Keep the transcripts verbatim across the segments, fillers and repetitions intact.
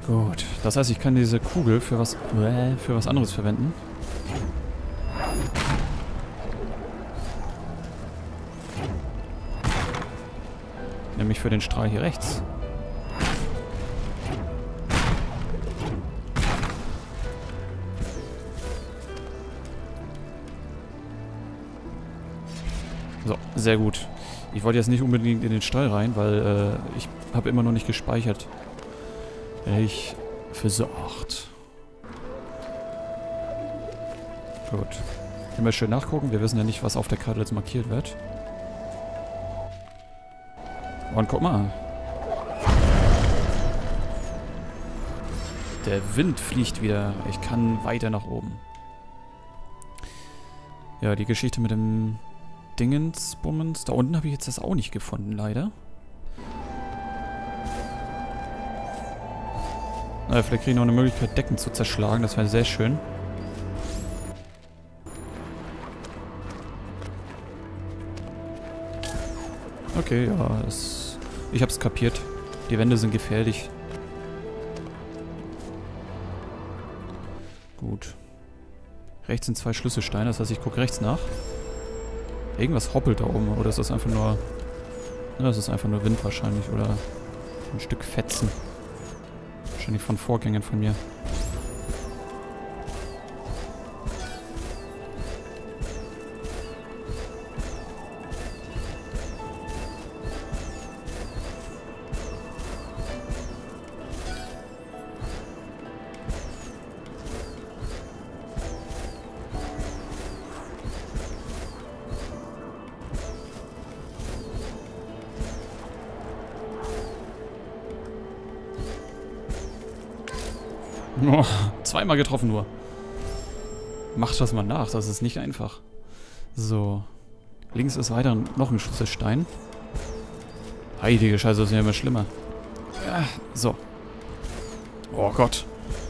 Gut, das heißt, ich kann diese Kugel für was, äh, für was anderes verwenden. Nämlich für den Strahl hier rechts. So, sehr gut. Ich wollte jetzt nicht unbedingt in den Stall rein, weil äh, ich habe immer noch nicht gespeichert. Ich versorgt. Gut. Können wir schön nachgucken. Wir wissen ja nicht, was auf der Karte jetzt markiert wird. Und guck mal. Der Wind fliegt wieder. Ich kann weiter nach oben. Ja, die Geschichte mit dem Dingensbummens. Da unten habe ich jetzt das auch nicht gefunden, leider. Naja, vielleicht kriege ich noch eine Möglichkeit, Decken zu zerschlagen. Das wäre sehr schön. Okay, ja, das, ich hab's kapiert. Die Wände sind gefährlich. Gut. Rechts sind zwei Schlüsselsteine, das heißt, ich gucke rechts nach. Irgendwas hoppelt da oben, oder ist das einfach nur... Ja, das ist einfach nur Wind wahrscheinlich, oder ein Stück Fetzen. Wahrscheinlich von Vorgängern von mir. Oh, zweimal getroffen nur. Macht das mal nach, das ist nicht einfach. So. Links ist weiter noch ein Schlüsselstein. Heilige Scheiße, das ist ja immer schlimmer. Ja, so. Oh Gott.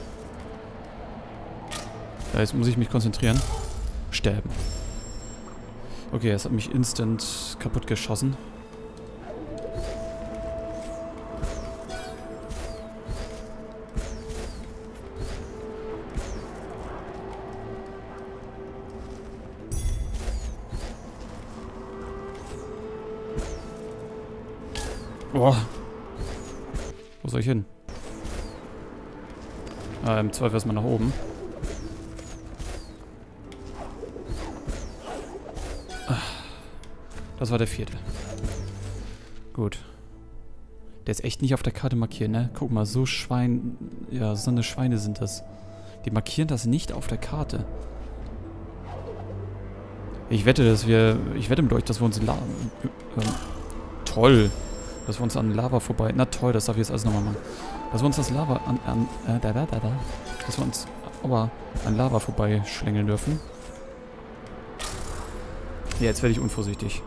Ja, jetzt muss ich mich konzentrieren. Sterben. Okay, es hat mich instant kaputt geschossen. Boah. Wo soll ich hin? Ah, im Zweifel erstmal nach oben. Das war der vierte. Gut. Der ist echt nicht auf der Karte markiert, ne? Guck mal, so Schwein... Ja, so eine Schweine sind das. Die markieren das nicht auf der Karte. Ich wette, dass wir... Ich wette mit euch, dass wir uns... La ähm, toll. Dass wir uns an Lava vorbei... Na toll, das darf ich jetzt alles nochmal machen. Dass wir uns das Lava an... an äh, da, da, da, da. Dass wir uns aber an Lava vorbei schlängeln dürfen. Ja, jetzt werde ich unvorsichtig.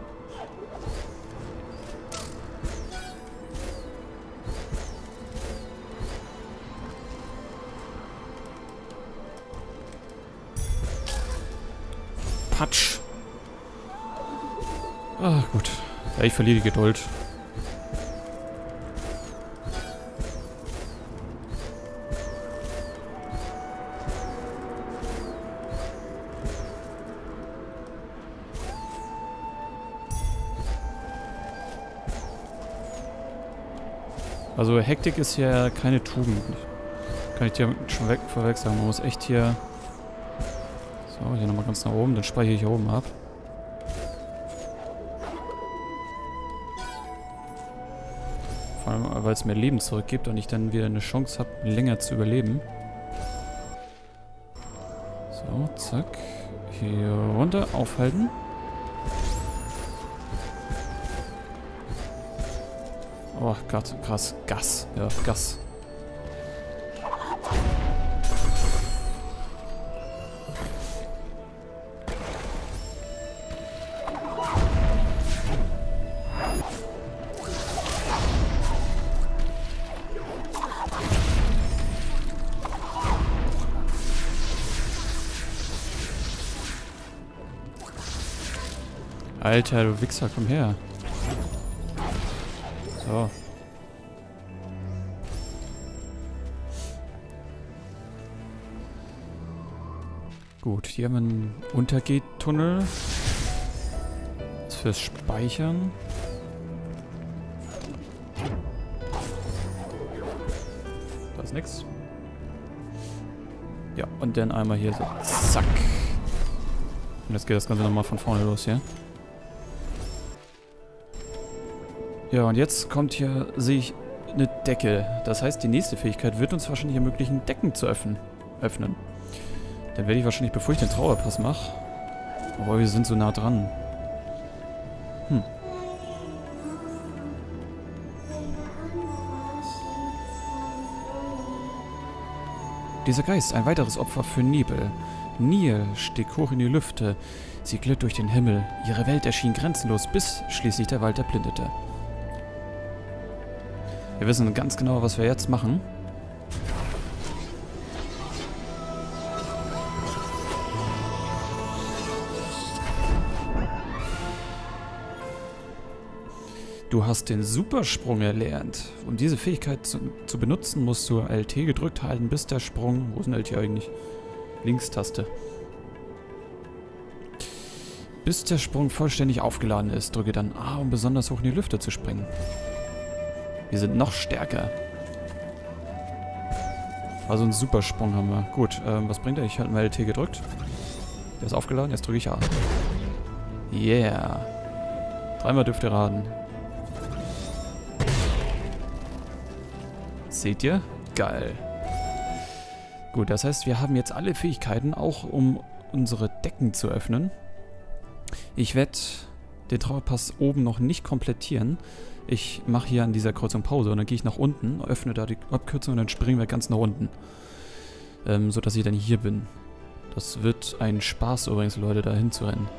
Patsch. Ach, gut. Ja, ich verliere die Geduld. Also Hektik ist ja keine Tugend. Kann ich dir schon weg, vorweg sagen. Man muss echt hier... So, hier nochmal ganz nach oben. Dann speichere ich hier oben ab. Vor allem, weil es mir Leben zurückgibt und ich dann wieder eine Chance habe, länger zu überleben. So, zack. Hier runter. Aufhalten. Oh Gott, krass. Gas. Ja, Gas. Alter, du Wichser, komm her. So. Gut, hier haben wir einen Untergehtunnel. Das ist fürs Speichern. Da ist nix. Ja, und dann einmal hier so. Zack. Und jetzt geht das Ganze nochmal von vorne los hier. Ja, und jetzt kommt hier, sehe ich, eine Decke. Das heißt, die nächste Fähigkeit wird uns wahrscheinlich ermöglichen, Decken zu öffnen. öffnen. Dann werde ich wahrscheinlich, bevor ich den Trauerpass mache... Obwohl, wir sind so nah dran. Hm. Dieser Geist, ein weiteres Opfer für Nebel. Niel stieg hoch in die Lüfte. Sie glitt durch den Himmel. Ihre Welt erschien grenzenlos, bis schließlich der Wald erblindete. Wir wissen ganz genau, was wir jetzt machen. Du hast den Supersprung erlernt. Um diese Fähigkeit zu, zu benutzen, musst du L T gedrückt halten, bis der Sprung... Wo ist denn L T eigentlich? Linkstaste. Bis der Sprung vollständig aufgeladen ist, drücke dann A, um besonders hoch in die Lüfte zu springen. Wir sind noch stärker. Also einen Supersprung haben wir. Gut, ähm, was bringt er? Ich halte mal L T gedrückt. Der ist aufgeladen, jetzt drücke ich A. Yeah. Dreimal dürft ihr raten. Seht ihr? Geil. Gut, das heißt, wir haben jetzt alle Fähigkeiten, auch um unsere Decken zu öffnen. Ich werde den Trauerpass oben noch nicht komplettieren. Ich mache hier an dieser Kreuzung Pause und dann gehe ich nach unten, öffne da die Abkürzung und dann springen wir ganz nach unten. Ähm, sodass ich dann hier bin. Das wird ein Spaß übrigens, Leute, da hinzurennen.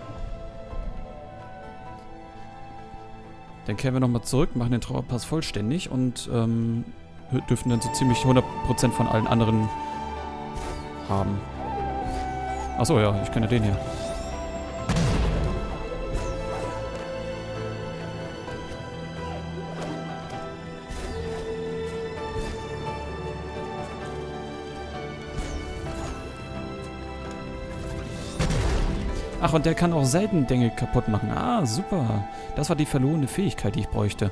Dann kehren wir nochmal zurück, machen den Trauerpass vollständig und ähm, dürfen dann so ziemlich hundert Prozent von allen anderen haben. Achso, ja, ich kenne den hier. Ach, und der kann auch selten Dinge kaputt machen. Ah, super. Das war die verlorene Fähigkeit, die ich bräuchte.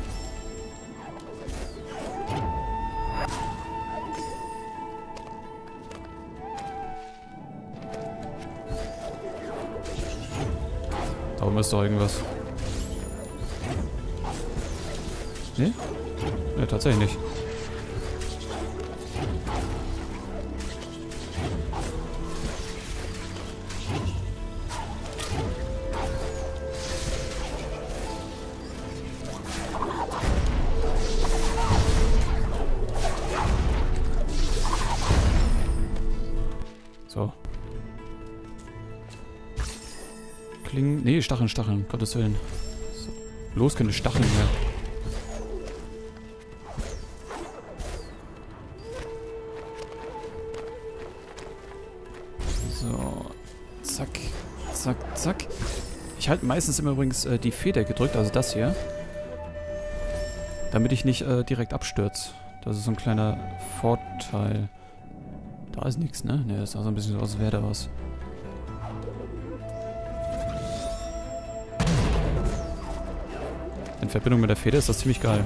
Da oben ist doch irgendwas. Nee? Nee, tatsächlich nicht. So. Klingen. Nee, Stacheln, Stacheln, Gottes Willen. So. Bloß keine Stacheln mehr. So. Zack. Zack, zack. Ich halte meistens immer übrigens äh, die Feder gedrückt, also das hier. Damit ich nicht äh, direkt abstürze. Das ist so ein kleiner Vorteil. Da ist nichts, ne? Ne, das sah so ein bisschen so aus, als wäre da was. In Verbindung mit der Feder ist das ziemlich geil.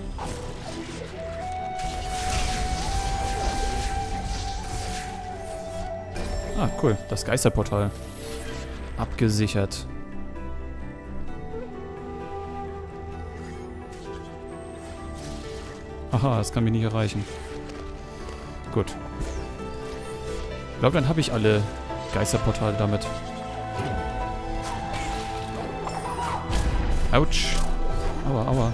Ah, cool. Das Geisterportal. Abgesichert. Aha, das kann mich nicht erreichen. Gut. Ich glaube, dann habe ich alle Geisterportale damit. Autsch. Aua, aua.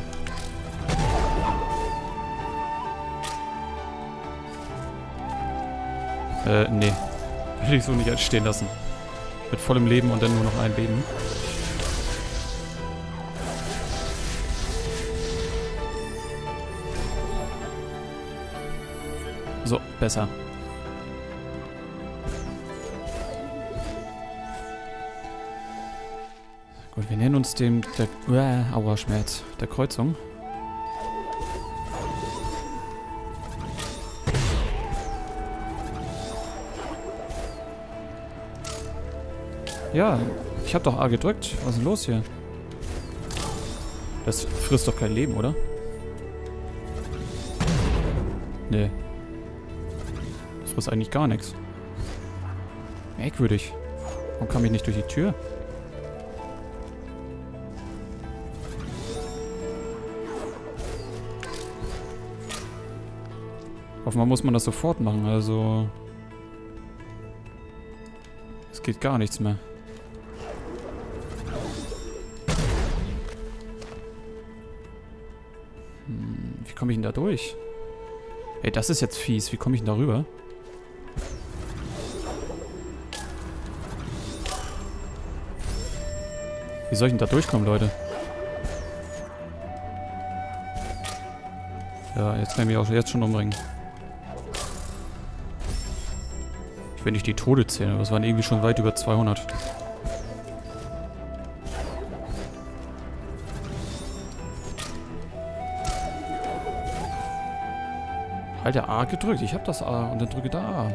Äh, nee. Will ich so nicht stehen lassen. Mit vollem Leben und dann nur noch ein Leben. So, besser. Gut, wir nennen uns dem... Der, äh, aua, Schmerz. Der Kreuzung. Ja, ich hab doch A gedrückt. Was ist denn los hier? Das frisst doch kein Leben, oder? Nee. Das frisst eigentlich gar nichts. Merkwürdig. Warum kam ich nicht durch die Tür? Offenbar muss man das sofort machen, also... Es geht gar nichts mehr. Hm, wie komme ich denn da durch? Ey, das ist jetzt fies. Wie komme ich denn da rüber? Wie soll ich denn da durchkommen, Leute? Ja, jetzt kann ich mich auch jetzt schon umbringen. Ich will nicht die Tode zählen, aber es waren irgendwie schon weit über zweihundert. Halt der A gedrückt. Ich hab das A und dann drücke da A.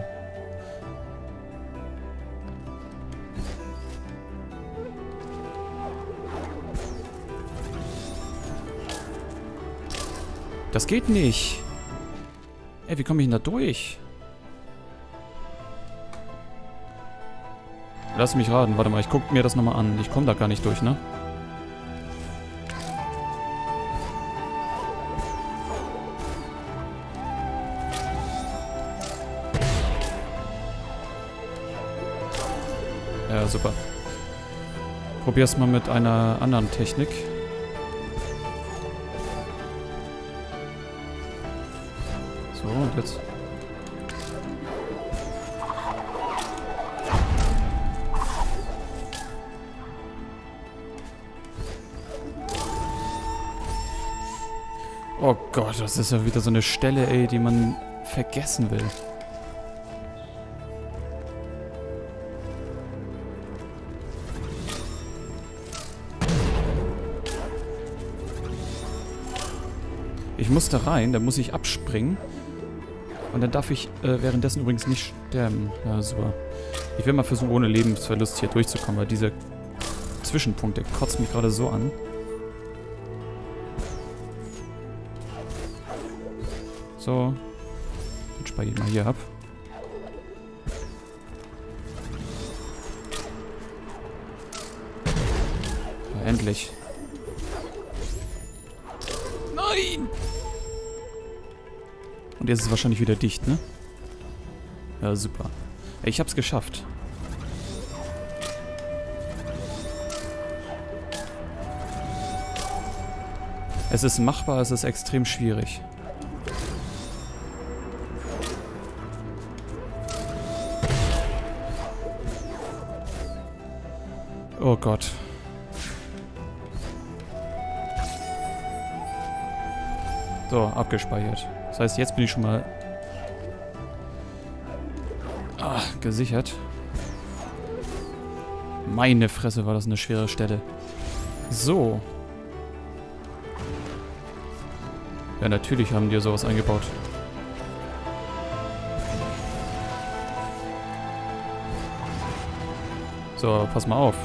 Das geht nicht. Ey, wie komme ich denn da durch? Lass mich raten. Warte mal, ich gucke mir das nochmal an. Ich komme da gar nicht durch, ne? Ja, super. Probier's mal mit einer anderen Technik. So, und jetzt... Oh Gott, das ist ja wieder so eine Stelle, ey, die man vergessen will. Ich muss da rein, dann muss ich abspringen. Und dann darf ich äh, währenddessen übrigens nicht sterben. Ja, super. Ich will mal versuchen, ohne Lebensverlust hier durchzukommen, weil dieser Zwischenpunkt, der kotzt mich gerade so an. So. Dann speichere ich mal hier ab. Ja, endlich. Nein! Und jetzt ist es wahrscheinlich wieder dicht, ne? Ja, super. Ich hab's geschafft. Es ist machbar, es ist extrem schwierig. Oh Gott. So, abgespeichert. Das heißt, jetzt bin ich schon mal ah, gesichert. Meine Fresse, war das eine schwere Stelle. So. Ja, natürlich haben die sowas eingebaut. So, pass mal auf.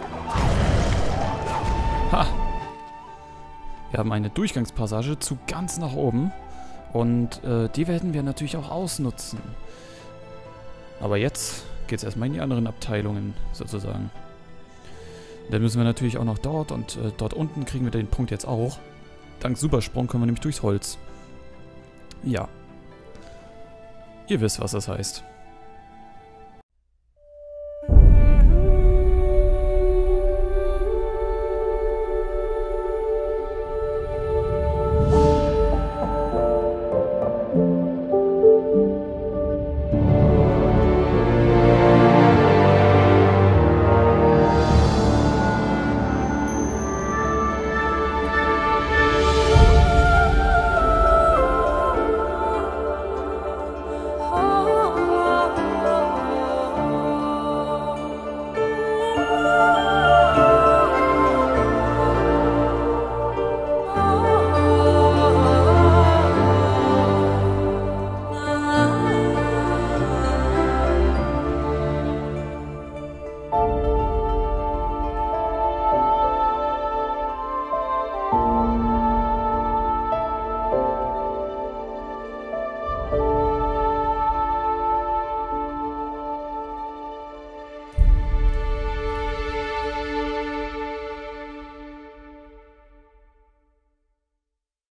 Ha! Wir haben eine Durchgangspassage zu ganz nach oben. Und äh, die werden wir natürlich auch ausnutzen. Aber jetzt geht es erstmal in die anderen Abteilungen, sozusagen. Dann müssen wir natürlich auch noch dort und äh, dort unten kriegen wir den Punkt jetzt auch. Dank Supersprung können wir nämlich durchs Holz. Ja. Ihr wisst, was das heißt.